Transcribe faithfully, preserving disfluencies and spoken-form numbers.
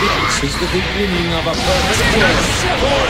This is the beginning of a perfect world.